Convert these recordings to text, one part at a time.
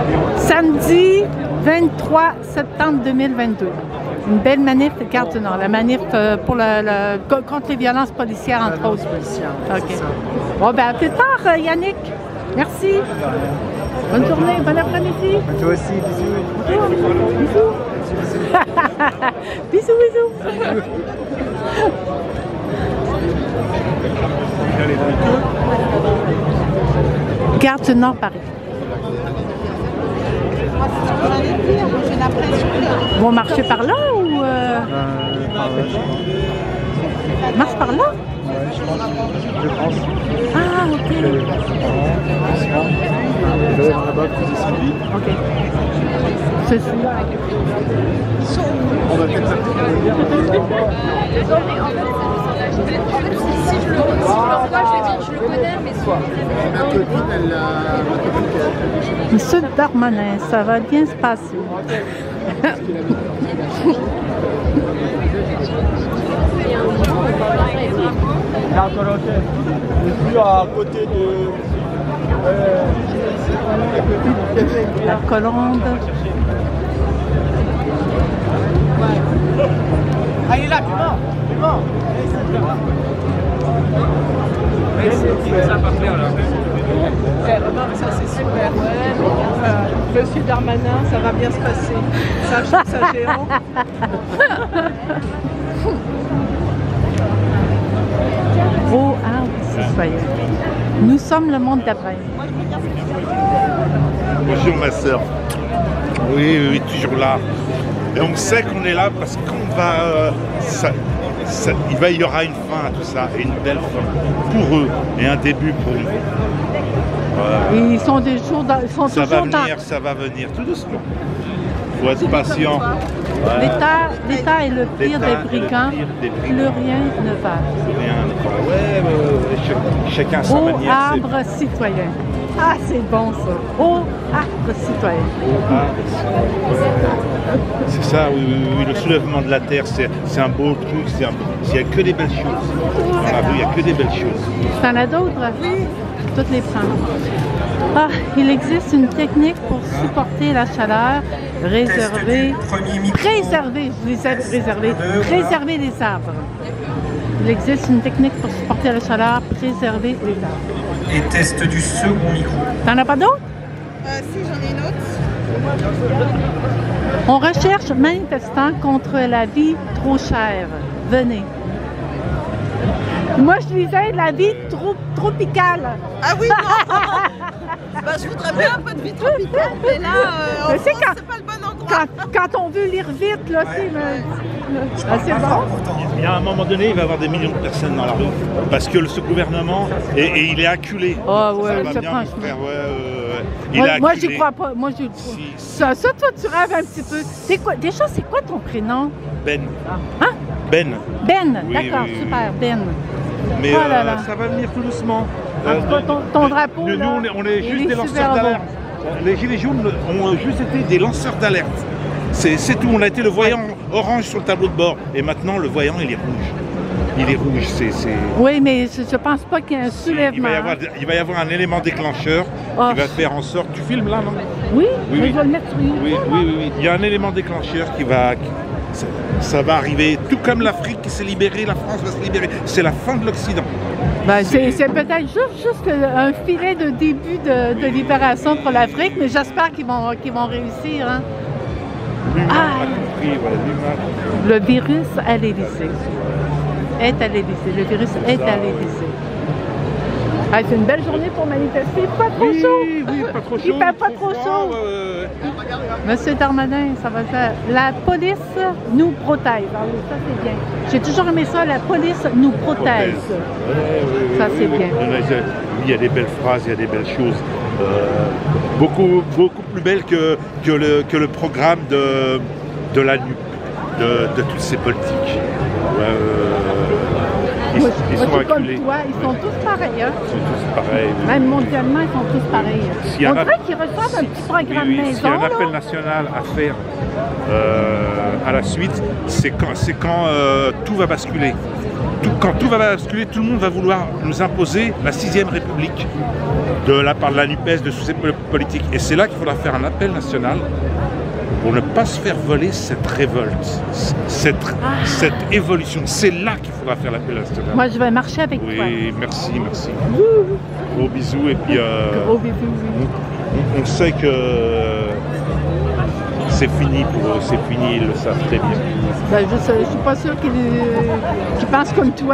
Samedi 23 septembre 2022. Une belle manif de Gare du Nord. La manif pour contre les violences policières, entre autres. OK. Bon, ben à plus tard, Yannick. Merci. Bonne journée, bon après-midi. Toi aussi, bisous. Bisous. Bisous, bisous. Gare du Nord, Paris. Vont marcher par là ou marche par là? Je pense. Ah, ok. Ok. C'est celui-là. On va peut-être si je le revois, je vais dire je le connais, mais soit. Monsieur Darmanin, ça va bien se passer. Je suis à côté de la Colombe. Ah, il est là, piment. Ça c'est super. Monsieur Darmanin, ça va bien se passer. Ça achète sa géant. Oh, citoyen. Nous sommes le monde d'après. Bonjour ma soeur. Oui, toujours là. Et on sait qu'on est là parce qu'on va... il y aura une fin à tout ça, et une belle fin pour eux, et un début pour nous. Et ils sont des jours ça va venir tout doucement. Il faut être patient. L'État est le pire des brigands, plus rien ne va. Chacun sa manière. Au arbre citoyen. Ah, c'est bon ça. Au arbre citoyen. C'est ça, oui, le soulèvement de la terre, c'est un beau truc, il n'y a que des belles choses. Dans la rue, il n'y a que des belles choses. T'en as d'autres? Oui. Toutes les prendre. Ah, il existe une technique pour supporter la chaleur, préserver les arbres. Il existe une technique pour supporter la chaleur, préserver les arbres. Et test du second micro. T'en as pas d'autres? Si, j'en ai une autre. On recherche manifestants contre la vie trop chère. Venez. Moi, je disais la vie tropicale. Ah oui, non. Bah, je voudrais bien un peu de vie tropicale, mais là, c'est pas le bon endroit. Quand on veut lire vite, là, c'est bon. Il y a un moment donné, il va y avoir des millions de personnes dans la rue. Parce que ce gouvernement, et il est acculé. Ah ouais, ça va bien, franchement. frère, Moi, j'y crois pas. Moi, j'y crois. Ça, toi, tu rêves un petit peu. Déjà, c'est quoi ton prénom? Ben. Hein? Ben. Ben, Oui, d'accord, oui, super, Ben. Mais Oh là là. ça va venir tout doucement. En tout cas, ton drapeau, nous, là, on est il juste est des lanceurs super beau. d'alerte. Les Gilets jaunes ont juste été des lanceurs d'alerte. C'est tout. On a été le voyant orange sur le tableau de bord. Et maintenant, le voyant, il est rouge. Il est rouge. Oui, mais je pense pas qu'il y ait un soulèvement. Il va y avoir un élément déclencheur qui va faire en sorte... Tu filmes là, non? Oui, oui, mais je vais le mettre sur YouTube. Oui. Il y a un élément déclencheur qui va... Ça va arriver. Tout comme l'Afrique qui s'est libérée, la France va se libérer. C'est la fin de l'Occident. Ben, c'est peut-être juste un filet de début de libération pour l'Afrique, mais j'espère qu'ils vont réussir. Hein. Le virus à l'Élysée. Le virus est à l'Élysée. Ah, c'est une belle journée pour manifester. Pas trop chaud. Oui, pas trop chaud. Il fait pas trop chaud. Monsieur Darmanin, ça va faire. La police nous protège. Ah oui, ça c'est bien. J'ai toujours aimé ça, la police nous protège. Ça c'est bien. Il y a des belles phrases, il y a des belles choses. Beaucoup plus belles que le programme de la NUP, de toutes ces politiques. Ils sont acculés. Toi, ils sont tous pareils. Hein? Ils sont tous pareils. Même mondialement, ils sont tous pareils. On dirait qu'ils reçoivent un petit programme maison. S'il y a un appel national à faire à la suite, c'est quand tout va basculer. quand tout va basculer, tout le monde va vouloir nous imposer la 6ème République de la part de la NUPES, de tous ces politiques. Et c'est là qu'il faudra faire un appel national pour ne pas se faire voler cette révolte, cette évolution. C'est là qu'il faudra faire l'appel national. Moi, je vais marcher avec toi. Oui, merci, merci. Gros bisous et puis Gros bisous, oui. on sait que c'est fini pour eux, c'est fini, ils le savent très bien. Ben, je ne suis pas sûre qu'ils pensent comme toi.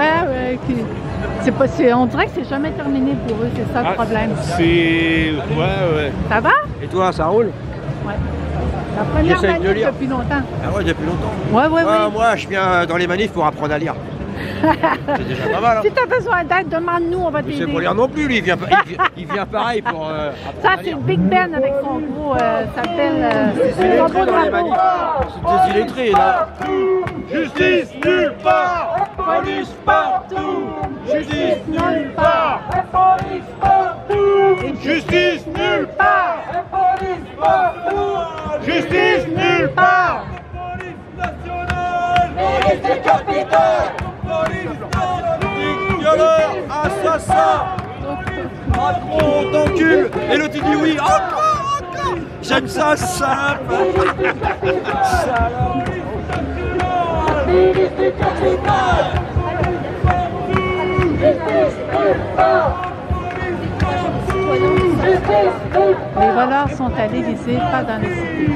On dirait que c'est jamais terminé pour eux, c'est ça le problème. Ouais. Ça va? Et toi, ça roule? Ouais. La première J'essaye de manif lire. depuis longtemps. Ah ouais, depuis longtemps. Ouais. Moi, je viens dans les manifs pour apprendre à lire. C'est déjà pas mal. Hein. Si tu as besoin d'aide, demande-nous, on va Mais c'est t'aider. pour lire non plus, lui, il vient pareil pour apprendre Ça, à c'est lire. Big Ben avec son gros, s'appelle C'est illettré dans les manifs. C'est des illettrés, là. Justice nulle part, police partout. Justice nulle part, police partout. Justice nulle part, police partout. Justice nulle part. Police nationale, police des capitales, police nationale. Violeur, assassin, Macron, on t'encule. Et l'autre, il dit oui. Encore. J'aime ça, simple. Les voleurs sont à l'Élysée, pas dans les cités.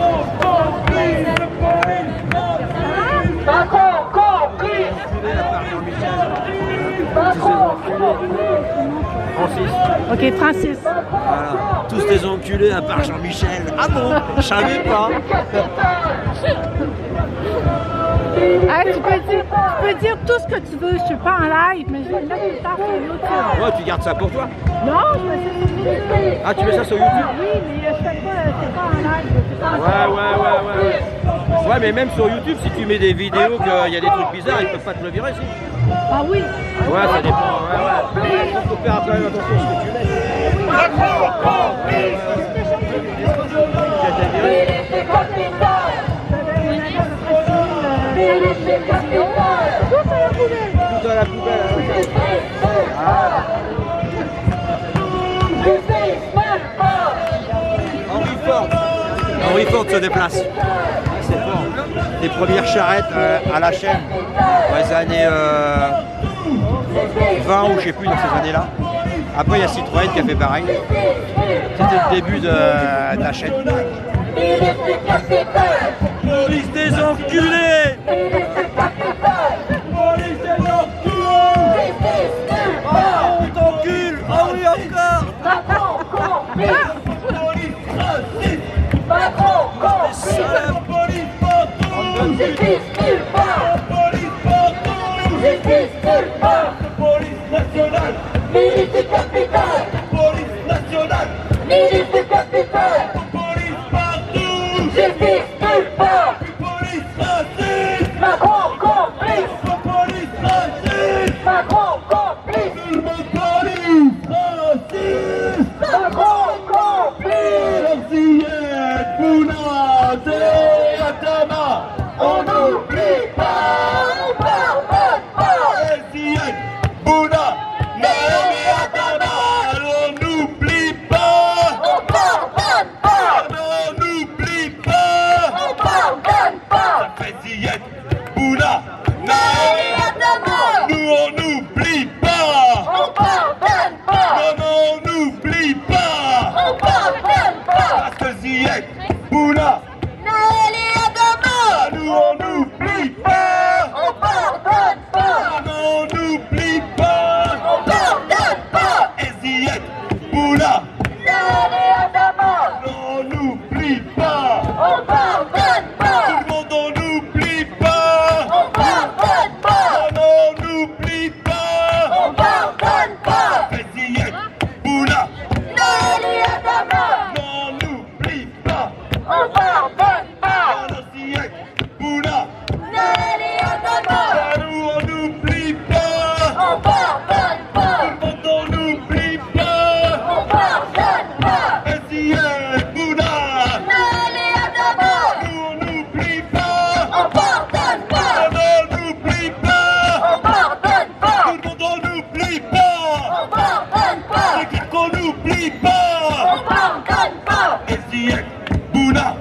Ok, Francis. Voilà, tous des enculés à part Jean-Michel. Ah bon, je savais pas. Ah, tu peux dire tout ce que tu veux. Je suis pas en live, mais je vais le mettre plus tard sur YouTube. Ouais, tu gardes ça pour toi. Non, je mets ça sur YouTube. Ah, tu mets ça sur YouTube? Oui, mais je fais pas, c'est pas en live. C'est pas en Ouais. Ouais, mais même sur YouTube, si tu mets des vidéos qu'il y a des trucs bizarres, ils peuvent pas te le virer, si. Ah oui. Ouais, ça dépend. Ouais. Il faut faire quand même attention à ce que tu mets. Tout dans la poubelle. Henry Ford se déplace. C'est fort. Les premières charrettes à la chaîne dans les années 20 ou je sais plus dans ces années-là. Après il y a Citroën qui a fait pareil. C'était le début de la chaîne. Police des enculés! Police des enculés! Ah, on t'encule! Ah oui encore! Milice capitale, police nationale, milice capitale, police partout, justice nulle part, police raciste, Macron complice, police raciste, Macron complice, police raciste, Macron complice, Sillette, Bouna, c'est Atama, on n'oublie pas, on pardonne pas, Sillette, Bouna. Ziek, Bouna.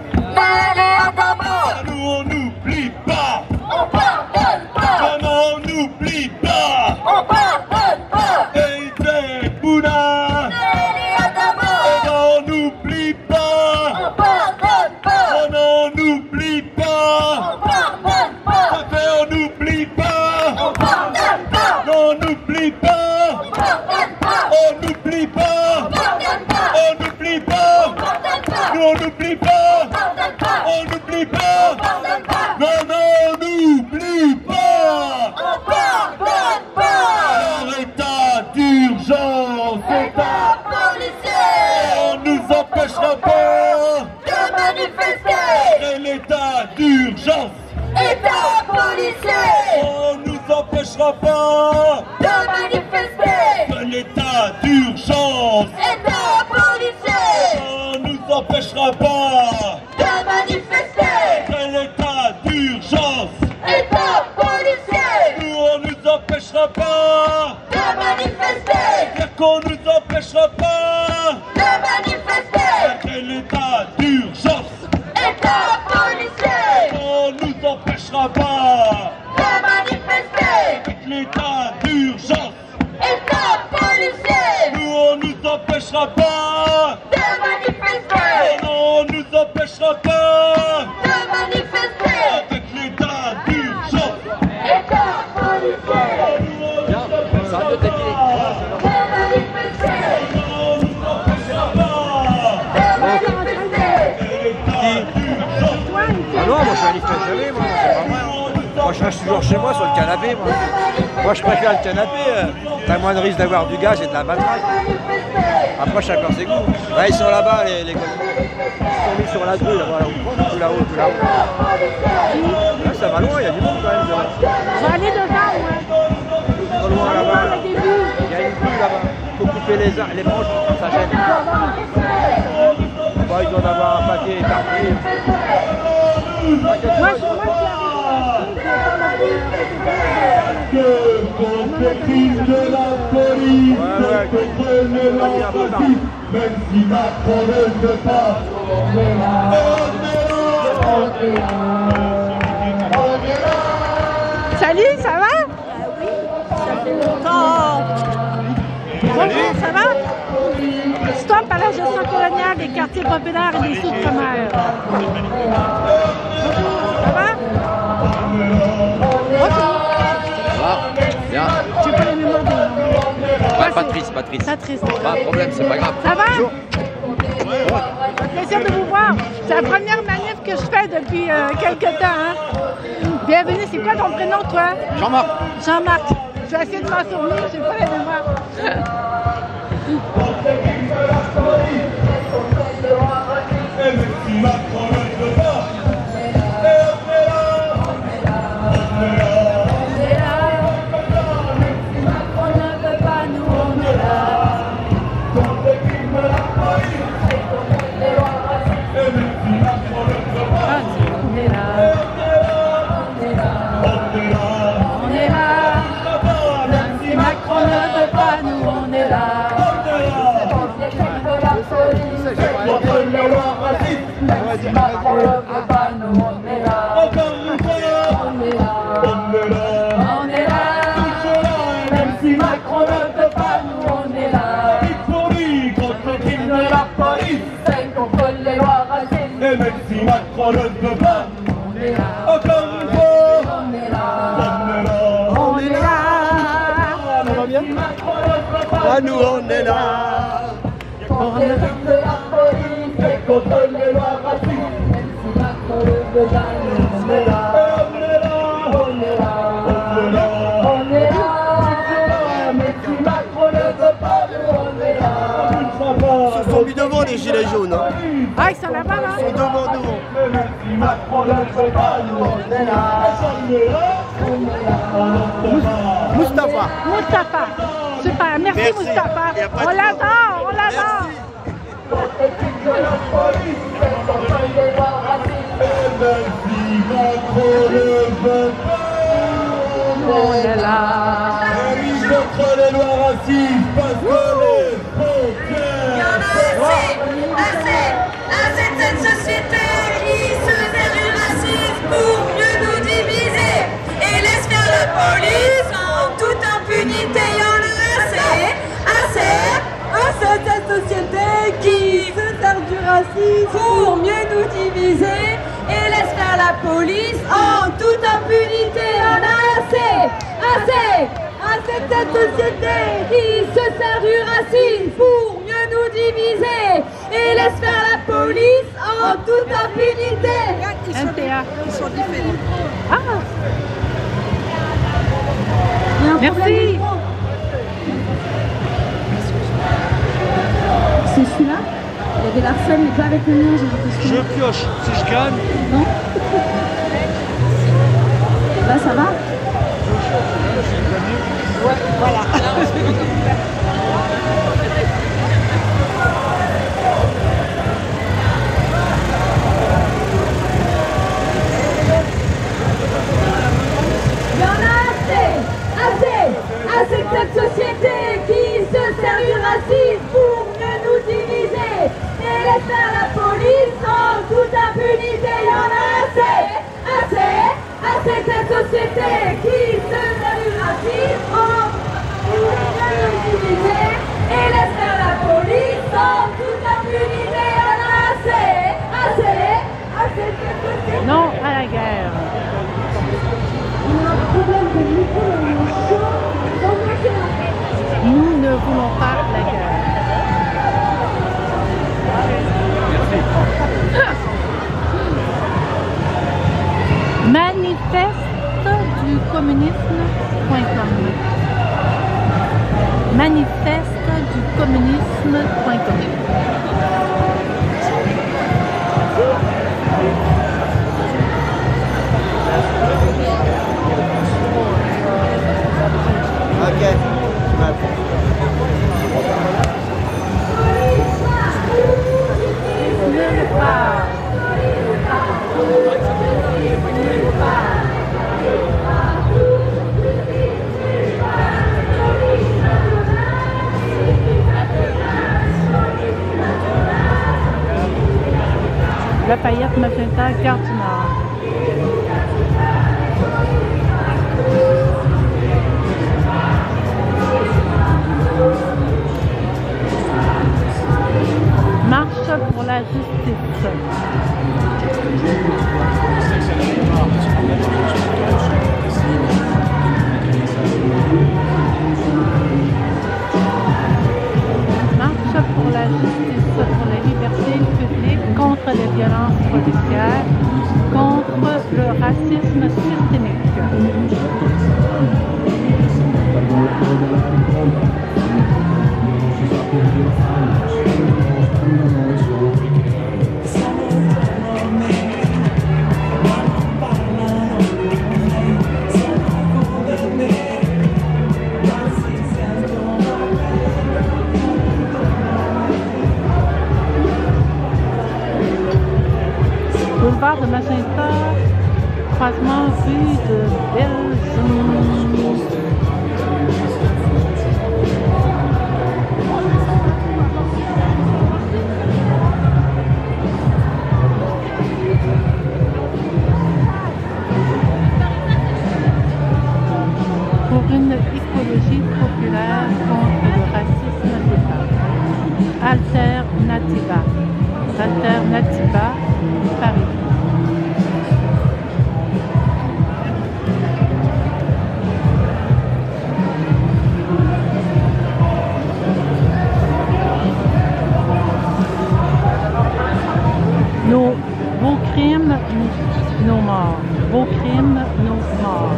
Nous on n'oublie pas. On pardonne pas. Non, on n'oublie pas. On pardonne pas. Hey, Ziek, Bouna. Non, on n'oublie pas. On pardonne pas. Non, on n'oublie pas. On pardonne pas. Ça fait on n'oublie pas. On pardonne pas. Non, on n'oublie pas. On pardonne pas. On n'oublie pas. On pardonne pas. On n'oublie pas. On pardonne pas. Nous on n'oublie pas. On pardonne pas. On n'oublie pas. On pardonne pas. Non, non, on n'oublie pas. On pardonne pas. Alors état d'urgence, État policier. on nous empêchera pas. De manifester. Et l'état d'urgence, État policier. on nous empêchera pas. De manifester. De l'état d'urgence, État policier. on nous empêchera pas. De manifester. De l'état d'urgence, État policier. nous on nous empêchera pas. De manifester. Dire qu'on nous empêchera pas. De manifester. De l'état d'urgence, État policier. on nous empêchera pas. De manifester. Avec l'état d'urgence, État policier. nous on nous empêchera pas. De manifester. Non, on nous empêchera pas. De manifester. Avec l'état d'urgence, État policier. Ça va de t'épiler. De manifester. on nous empêchera pas. De manifester. Ah non, moi je manifeste jamais, moi, c'est pas vrai. Moi je reste toujours chez moi sur le canapé, moi. Moi je préfère le canapé, t'as moins de risque d'avoir du gaz et de la matraque. Après chacun ses goûts. Là ils sont là-bas les gars. Ils sont mis sur la grue là-bas, tout là-haut, tout là-haut. Là ça va loin, il y a du monde quand même. Je vais aller devant, moi. Pas loin là-bas. Au début. Il y a une grue là-bas. Il faut couper les branches, ça gêne. Bah, il doit en avoir un paquet éparpillé. Moi, je Que compte-t-il de la police contre le racisme, même si Macron ne le veut pas, on est là, on est là, on est là. Salut, ça va? Oui, ça fait longtemps. Bonjour, ça va? Stop à la gestion coloniale des quartiers populaires et des outre-mer. Ça va? Bonjour. Bien. Tu pas la mémoire des noms. Pas triste, pas triste. Pas triste. Pas de problème, c'est pas grave. Ça va? Ça fait plaisir de vous voir. C'est la première manif que je fais depuis quelques temps. Hein? Bienvenue, c'est quoi ton prénom, toi? Jean-Marc. Jean-Marc. Je vais essayer de m'en souvenir, j'ai pas la mémoire. Et même si Macron ne veut pas, on est là. Encore une fois, on est là. On est là. Ça va bien? Ah, nous on est là. Contre les crimes de la police et contre les lois racistes. Même si Macron le veut pas, on est là. On est là. On est là. On est là. Même si Macron ne veut pas, on est là. Ils sont mis devant les gilets jaunes. Hein. Ah, ils sont là-bas, là? Ils sont devant nous. Même si Macron ne veut pas, nous on est là. Moustapha. Moustapha. Super, merci, Merci. Moustapha. Y a pas de On l'adore, on l'adore. Contre les crimes de la police et contre les lois racistes. Et même si Macron ne veut pas, On est là. et oui, contre les lois racistes, parce que les frontières. Assez, assez, assez. racisme pour mieux nous diviser et laisse faire la police en toute impunité. On a assez de cette société qui se sert du racisme pour mieux nous diviser et laisse faire la police en toute impunité. Ils sont différents. Ah! Merci! C'est celui-là? Il y avait l'Arsène, mais pas avec le mien, j'ai l'impression. Je pioche, si je gagne. Non? Là, ça va? Ouais, voilà. Il y en a assez de cette société qui se sert du racisme pour mieux nous diviser et laisse faire la police en toute impunité. Il y en a assez de cette société qui se sert du racisme pour mieux nous diviser et laisse faire la police en toute impunité. Il y en a assez de cette société. Non à la guerre. Nous ne voulons pas la guerre. Manifeste du communisme.com. Manifeste du communisme.com. Ok. Lafayette, Magenta, Gare du Nord. Marche pour la justice. Marche pour la justice, pour la liberté publique, contre les violences policières, contre le racisme systémique. Boulevard de Magenta, croisement rue de Belzon. Pour une écologie populaire contre le racisme d'État. Alternativa. Alternativa, Paris. Vos crimes, nos morts. Vos crimes, nos morts.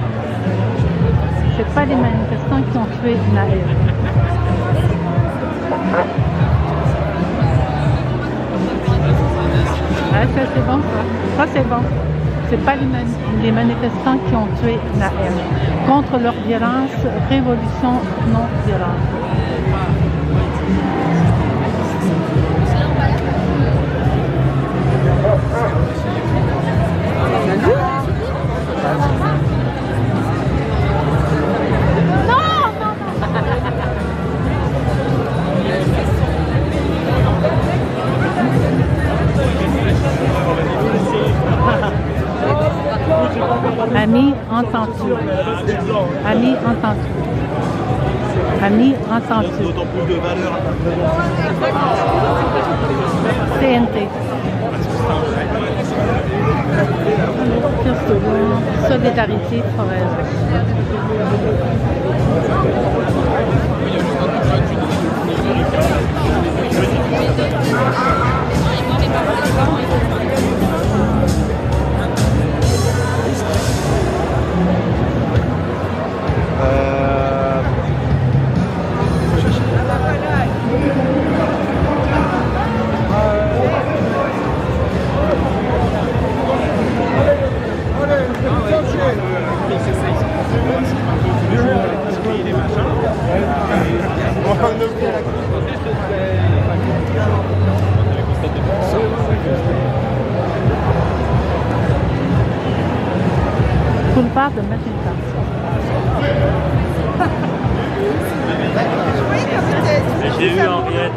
C'est pas les manifestants qui ont tué Naël. Ah, ça c'est bon ça. Ça c'est bon. C'est pas les manifestants qui ont tué Naël. Contre leur violence, révolution non violente. Ami, entends-tu? Ami, entends-tu? Ami, entends-tu? C'est solidarité foraine. Boulevard de Matinta. J'ai vu Henriette.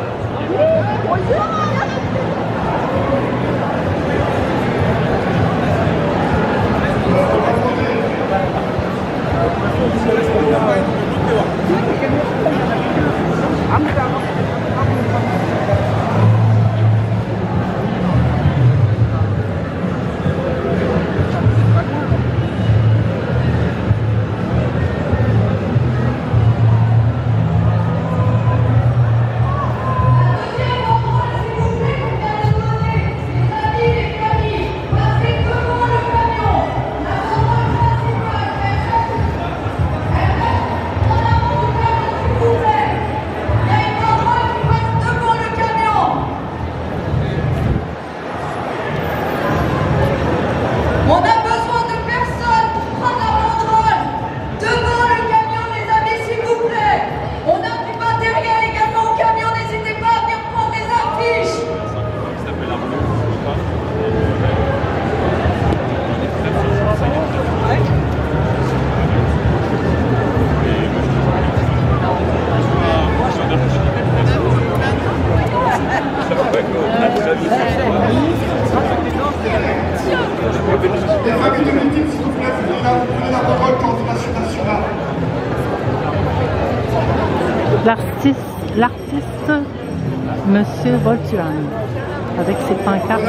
L'artiste Monsieur Voltuan, avec ses pancartes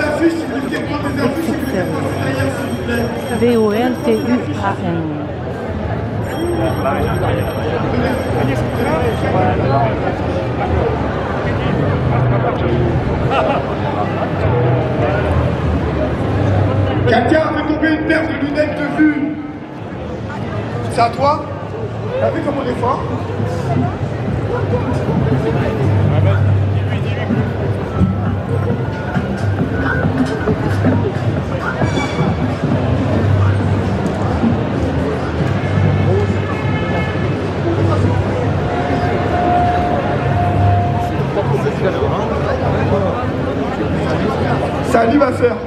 V-O-L-T-U-A-N. Quelqu'un a fait tomber une paire de lunettes de vue. C'est à toi? T'as vu comme on est fort? Salut ma soeur.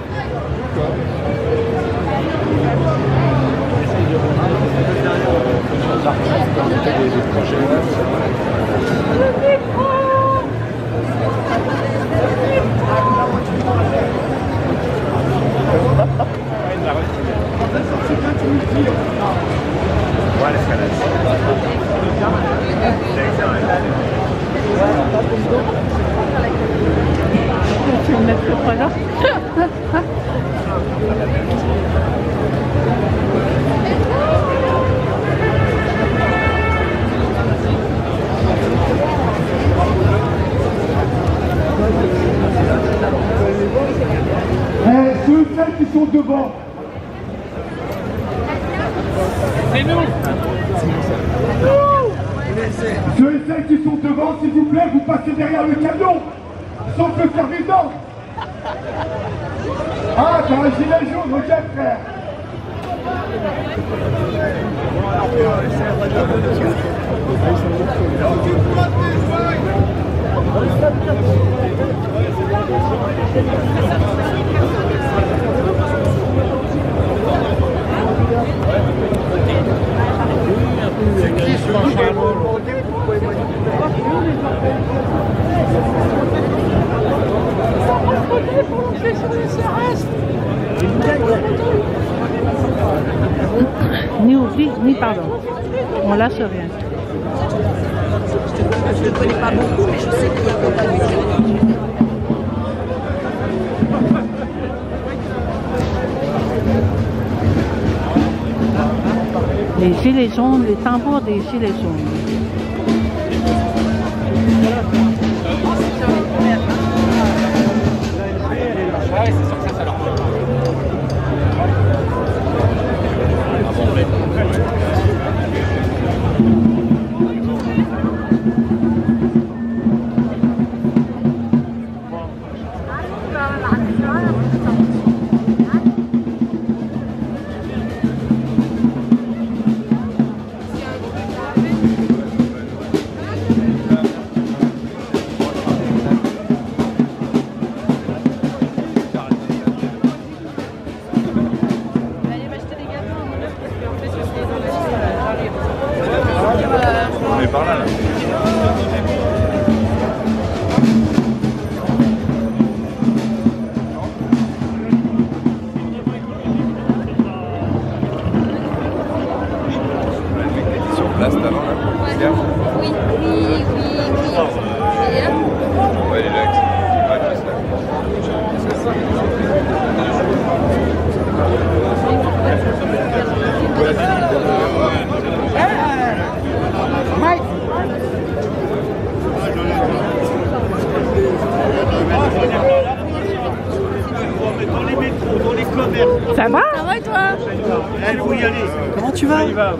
Tu me mets pas là. Ceux et celles qui sont devant. C'est nous. Ceux et celles qui sont devant, s'il vous plaît, vous passez derrière le camion. Sauf le servant. Ah, t'as un gilet jaune, ok frère. Ni oubli, ni pardon. On lâche rien. Je ne connais pas beaucoup, mais je sais qu'il y a beaucoup de gilets jaunes, les tambours des gilets jaunes. Ouais, c'est sûr que ça leur plaît. On est par là, là. Sur place d'avant là. Oui, oui, oui, oui. Il est là? Ouais, il est là. Ouais, juste là. Mike! Dans les métros, dans les commerces. Ça va? Ça va et toi? Il faut y aller. Comment tu vas?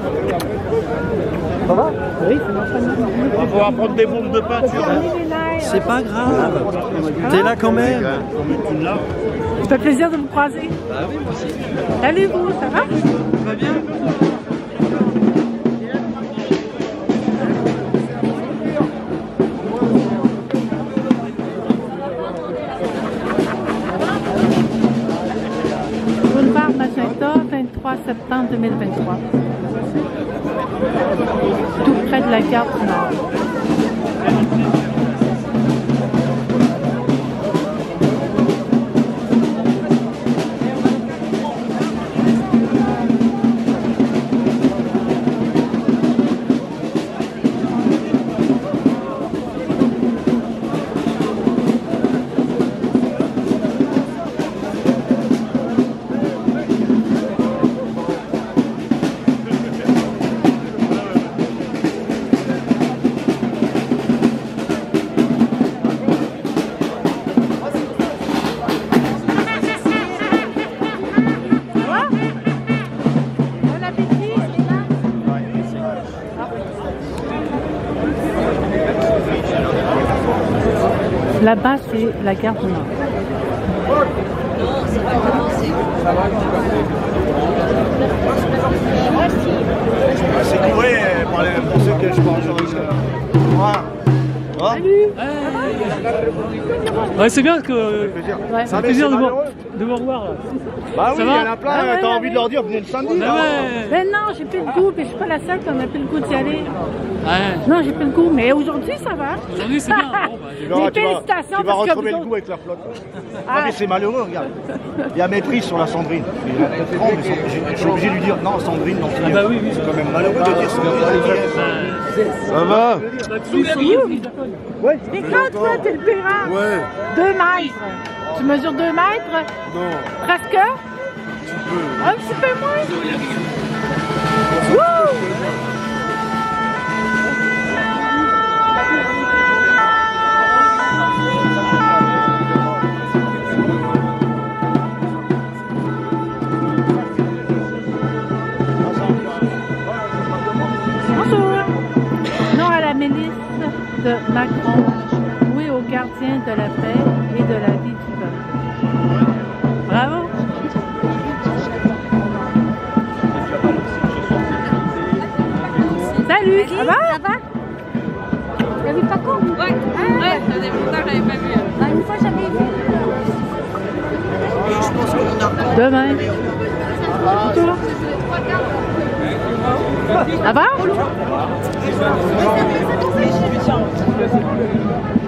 Ça va? Oui, c'est ma famille. On va pouvoir prendre des bombes de peinture. C'est pas grave. T'es là quand même. Ça fait plaisir de vous croiser. Bah oui, moi aussi. Salut vous, ça va? Ça va bien? Boulevard Magenta, 23 septembre 2023. Tout près de la gare du Nord. Là-bas, c'est la gare du Nord. C'est couré pour ceux que je parle aujourd'hui. Salut! Ouais, c'est bien que. Ouais. Ça fait plaisir de vous revoir là. Bah oui, Ça il y va? en a plein, Ah ouais, t'as ouais, envie de leur dire, venez le samedi. Ah ouais. Ben non, j'ai plus le goût, puis je suis pas la seule qui en a plus le goût d'y aller. Ouais. Non, j'ai plus le goût, mais aujourd'hui, ça va. Aujourd'hui, c'est bien. Bon, bah, Tu verras, Des félicitations, tu vas parce que retrouver vous le autres- goût avec la flotte. Ah. Non mais c'est malheureux, regarde. Il y a méprise sur la Sandrine. Il y a peut-être 30, mais je suis obligé de lui dire non, Sandrine, non. Ah bah oui, oui. C'est quand même malheureux de dire Sandrine. Ça va? Ouais. Mais quand toi, t'es le périn, 2 mètres. Tu mesures 2 mètres? Non. Presque? Un petit peu moins? Wouh! Bonjour. Non à la milice de Macron. Oui aux gardiens de la paix et de la vie du peuple. Bravo. Salut, ça va? Ça va? T'as vu Paco? Ouais. Ouais, ça faisait longtemps que j'avais pas vu. Bah, une fois, j'avais vu. Demain. Toi? Ça va?